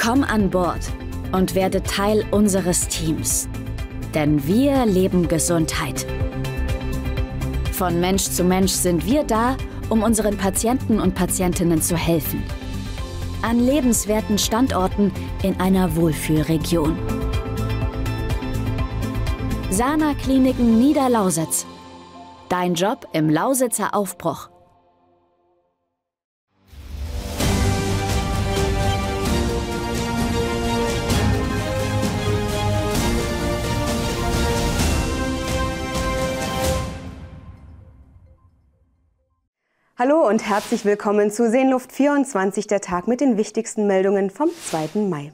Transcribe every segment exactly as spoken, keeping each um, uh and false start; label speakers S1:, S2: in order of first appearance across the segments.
S1: Komm an Bord und werde Teil unseres Teams. Denn wir leben Gesundheit. Von Mensch zu Mensch sind wir da, um unseren Patienten und Patientinnen zu helfen. An lebenswerten Standorten in einer Wohlfühlregion. Sana Kliniken Niederlausitz. Dein Job im Lausitzer Aufbruch.
S2: Hallo und herzlich willkommen zu Seenluft vierundzwanzig, der Tag mit den wichtigsten Meldungen vom zweiten Mai.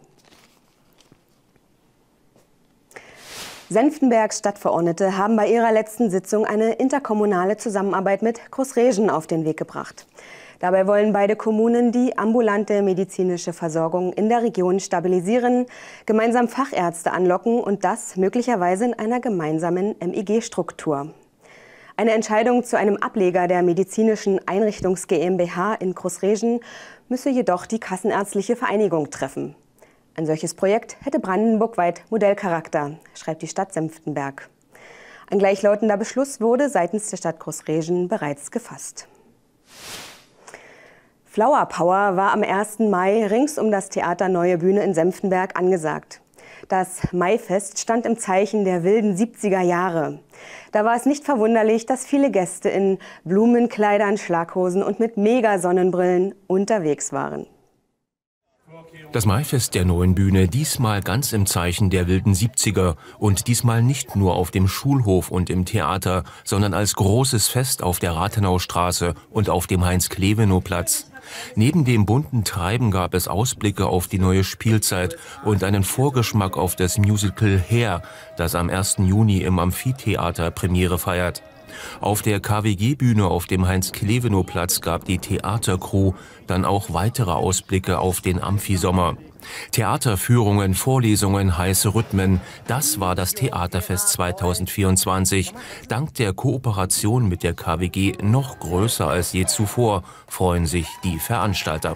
S2: Senftenbergs Stadtverordnete haben bei ihrer letzten Sitzung eine interkommunale Zusammenarbeit mit Großreschen auf den Weg gebracht. Dabei wollen beide Kommunen die ambulante medizinische Versorgung in der Region stabilisieren, gemeinsam Fachärzte anlocken und das möglicherweise in einer gemeinsamen M I G-Struktur. Eine Entscheidung zu einem Ableger der medizinischen Einrichtungs GmbH in Großreschen müsse jedoch die Kassenärztliche Vereinigung treffen. Ein solches Projekt hätte brandenburgweit Modellcharakter, schreibt die Stadt Senftenberg. Ein gleichlautender Beschluss wurde seitens der Stadt Großreschen bereits gefasst. Flower Power war am ersten Mai rings um das Theater Neue Bühne in Senftenberg angesagt. Das Maifest stand im Zeichen der wilden siebziger Jahre. Da war es nicht verwunderlich, dass viele Gäste in Blumenkleidern, Schlaghosen und mit Mega-Sonnenbrillen unterwegs waren.
S3: Das Maifest der Neuen Bühne, diesmal ganz im Zeichen der wilden siebziger und diesmal nicht nur auf dem Schulhof und im Theater, sondern als großes Fest auf der Rathenaustraße und auf dem Heinz-Klevenow-Platz. Neben dem bunten Treiben gab es Ausblicke auf die neue Spielzeit und einen Vorgeschmack auf das Musical Hair, das am ersten Juni im Amphitheater Premiere feiert. Auf der K W G-Bühne auf dem Heinz-Klevenow-Platz gab die Theatercrew dann auch weitere Ausblicke auf den Amphisommer. Theaterführungen, Vorlesungen, heiße Rhythmen, das war das Theaterfest zweitausendvierundzwanzig. Dank der Kooperation mit der K W G noch größer als je zuvor, freuen sich die Veranstalter.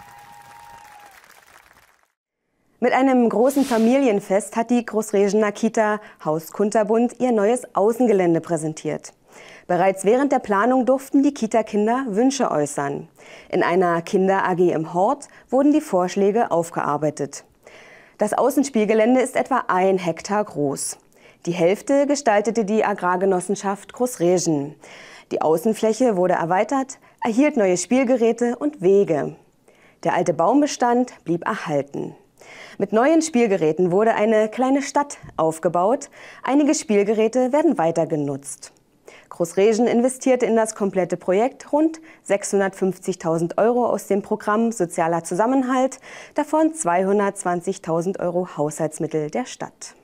S2: Mit einem großen Familienfest hat die Großreschener Kita Haus Kunterbund ihr neues Außengelände präsentiert. Bereits während der Planung durften die Kita-Kinder Wünsche äußern. In einer Kinder-A G im Hort wurden die Vorschläge aufgearbeitet. Das Außenspielgelände ist etwa ein Hektar groß. Die Hälfte gestaltete die Agrargenossenschaft Großreschen. Die Außenfläche wurde erweitert, erhielt neue Spielgeräte und Wege. Der alte Baumbestand blieb erhalten. Mit neuen Spielgeräten wurde eine kleine Stadt aufgebaut. Einige Spielgeräte werden weiter genutzt. Großreschen investierte in das komplette Projekt rund sechshundertfünfzigtausend Euro aus dem Programm Sozialer Zusammenhalt, davon zweihundertzwanzigtausend Euro Haushaltsmittel der Stadt.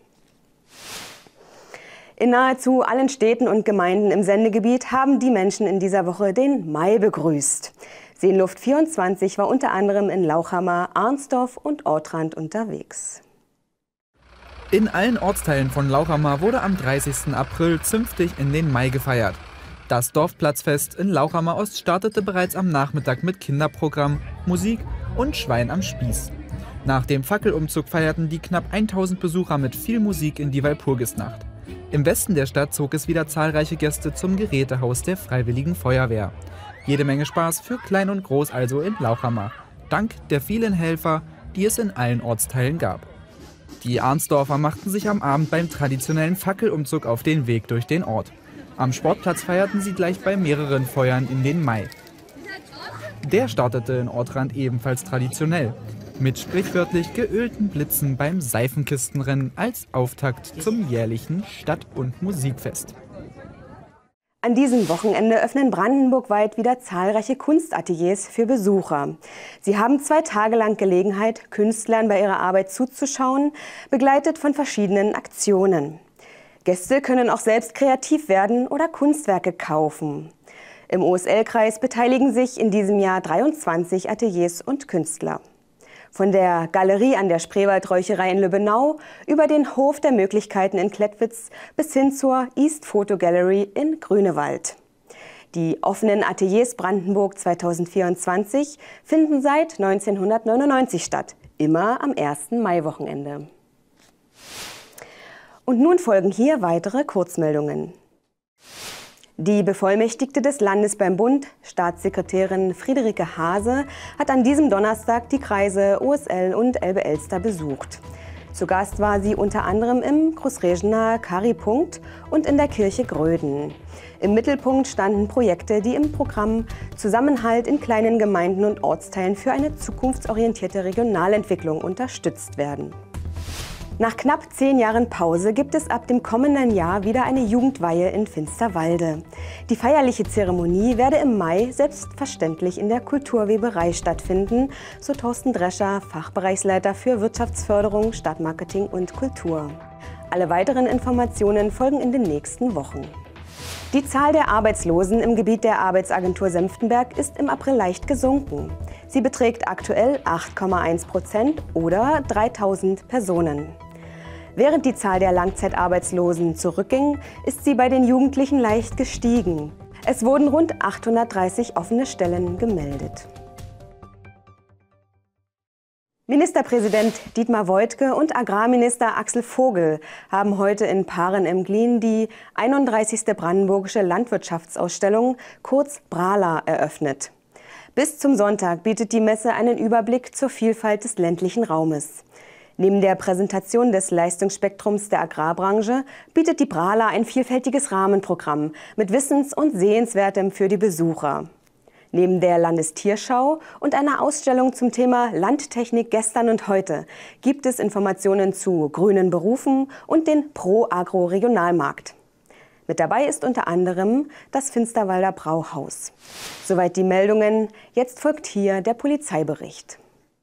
S2: In nahezu allen Städten und Gemeinden im Sendegebiet haben die Menschen in dieser Woche den Mai begrüßt. Seenluft vierundzwanzig war unter anderem in Lauchhammer, Arnsdorf und Ortrand unterwegs.
S4: In allen Ortsteilen von Lauchhammer wurde am dreißigsten April zünftig in den Mai gefeiert. Das Dorfplatzfest in Lauchhammer Ost startete bereits am Nachmittag mit Kinderprogramm, Musik und Schwein am Spieß. Nach dem Fackelumzug feierten die knapp tausend Besucher mit viel Musik in die Walpurgisnacht. Im Westen der Stadt zog es wieder zahlreiche Gäste zum Gerätehaus der Freiwilligen Feuerwehr. Jede Menge Spaß für Klein und Groß also in Lauchhammer, dank der vielen Helfer, die es in allen Ortsteilen gab. Die Arnsdorfer machten sich am Abend beim traditionellen Fackelumzug auf den Weg durch den Ort. Am Sportplatz feierten sie gleich bei mehreren Feuern in den Mai. Der startete in Ortrand ebenfalls traditionell, mit sprichwörtlich geölten Blitzen beim Seifenkistenrennen als Auftakt zum jährlichen Stadt- und Musikfest.
S2: An diesem Wochenende öffnen brandenburgweit wieder zahlreiche Kunstateliers für Besucher. Sie haben zwei Tage lang Gelegenheit, Künstlern bei ihrer Arbeit zuzuschauen, begleitet von verschiedenen Aktionen. Gäste können auch selbst kreativ werden oder Kunstwerke kaufen. Im O S L-Kreis beteiligen sich in diesem Jahr dreiundzwanzig Ateliers und Künstler. Von der Galerie an der Spreewaldräucherei in Lübbenau über den Hof der Möglichkeiten in Klettwitz bis hin zur East Photo Gallery in Grünewald. Die offenen Ateliers Brandenburg zweitausendvierundzwanzig finden seit neunzehnhundertneunundneunzig statt, immer am ersten Maiwochenende. Und nun folgen hier weitere Kurzmeldungen. Die Bevollmächtigte des Landes beim Bund, Staatssekretärin Friederike Hase, hat an diesem Donnerstag die Kreise O S L und Elbe-Elster besucht. Zu Gast war sie unter anderem im Großregener Karipunkt und in der Kirche Gröden. Im Mittelpunkt standen Projekte, die im Programm Zusammenhalt in kleinen Gemeinden und Ortsteilen für eine zukunftsorientierte Regionalentwicklung unterstützt werden. Nach knapp zehn Jahren Pause gibt es ab dem kommenden Jahr wieder eine Jugendweihe in Finsterwalde. Die feierliche Zeremonie werde im Mai selbstverständlich in der Kulturweberei stattfinden, so Thorsten Drescher, Fachbereichsleiter für Wirtschaftsförderung, Stadtmarketing und Kultur. Alle weiteren Informationen folgen in den nächsten Wochen. Die Zahl der Arbeitslosen im Gebiet der Arbeitsagentur Senftenberg ist im April leicht gesunken. Sie beträgt aktuell acht Komma eins Prozent oder dreitausend Personen. Während die Zahl der Langzeitarbeitslosen zurückging, ist sie bei den Jugendlichen leicht gestiegen. Es wurden rund achthundertdreißig offene Stellen gemeldet. Ministerpräsident Dietmar Woidke und Agrarminister Axel Vogel haben heute in Paaren im Glien die einunddreißigste Brandenburgische Landwirtschaftsausstellung, kurz BRALA, eröffnet. Bis zum Sonntag bietet die Messe einen Überblick zur Vielfalt des ländlichen Raumes. Neben der Präsentation des Leistungsspektrums der Agrarbranche bietet die BRALA ein vielfältiges Rahmenprogramm mit Wissens- und Sehenswertem für die Besucher. Neben der Landestierschau und einer Ausstellung zum Thema Landtechnik gestern und heute gibt es Informationen zu grünen Berufen und den Pro-Agro-Regionalmarkt. Mit dabei ist unter anderem das Finsterwalder Brauhaus. Soweit die Meldungen. Jetzt folgt hier der Polizeibericht.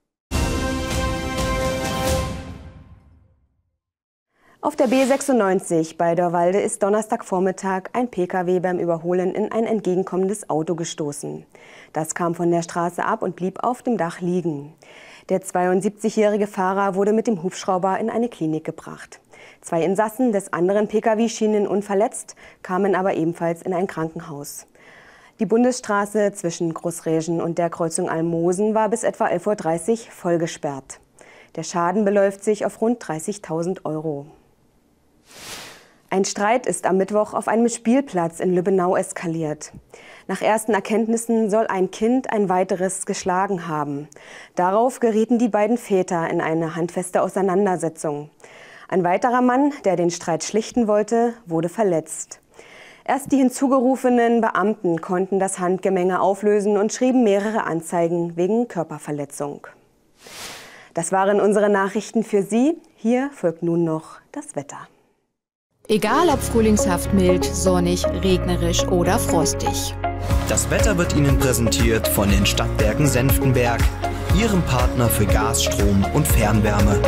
S2: Auf der B sechsundneunzig bei Dörwalde ist Donnerstagvormittag ein Pkw beim Überholen in ein entgegenkommendes Auto gestoßen. Das kam von der Straße ab und blieb auf dem Dach liegen. Der zweiundsiebzigjährige Fahrer wurde mit dem Hubschrauber in eine Klinik gebracht. Zwei Insassen des anderen Pkw schienen unverletzt, kamen aber ebenfalls in ein Krankenhaus. Die Bundesstraße zwischen Großregen und der Kreuzung Almosen war bis etwa elf Uhr dreißig voll gesperrt. Der Schaden beläuft sich auf rund dreißigtausend Euro. Ein Streit ist am Mittwoch auf einem Spielplatz in Lübbenau eskaliert. Nach ersten Erkenntnissen soll ein Kind ein weiteres geschlagen haben. Darauf gerieten die beiden Väter in eine handfeste Auseinandersetzung. Ein weiterer Mann, der den Streit schlichten wollte, wurde verletzt. Erst die hinzugerufenen Beamten konnten das Handgemenge auflösen und schrieben mehrere Anzeigen wegen Körperverletzung. Das waren unsere Nachrichten für Sie. Hier folgt nun noch das Wetter.
S5: Egal ob frühlingshaft mild, sonnig, regnerisch oder frostig.
S6: Das Wetter wird Ihnen präsentiert von den Stadtwerken Senftenberg, Ihrem Partner für Gas, Strom und Fernwärme.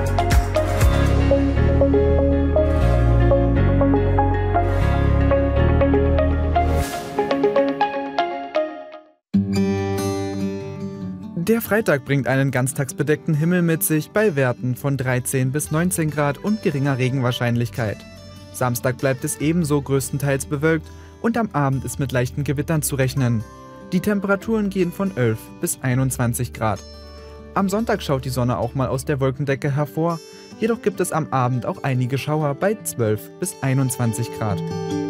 S4: Der Freitag bringt einen ganztagsbedeckten Himmel mit sich bei Werten von dreizehn bis neunzehn Grad und geringer Regenwahrscheinlichkeit. Samstag bleibt es ebenso größtenteils bewölkt und am Abend ist mit leichten Gewittern zu rechnen. Die Temperaturen gehen von elf bis einundzwanzig Grad. Am Sonntag schaut die Sonne auch mal aus der Wolkendecke hervor, jedoch gibt es am Abend auch einige Schauer bei zwölf bis einundzwanzig Grad.